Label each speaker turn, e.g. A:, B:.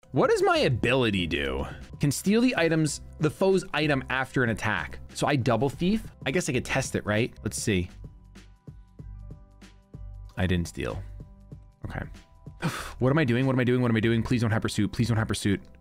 A: What does my ability do? Can steal the foe's item after an attack. So I double thief? I guess I could test it, right? Let's see. I didn't steal. Okay. What am I doing? What am I doing? What am I doing? Please don't have pursuit. Please don't have pursuit.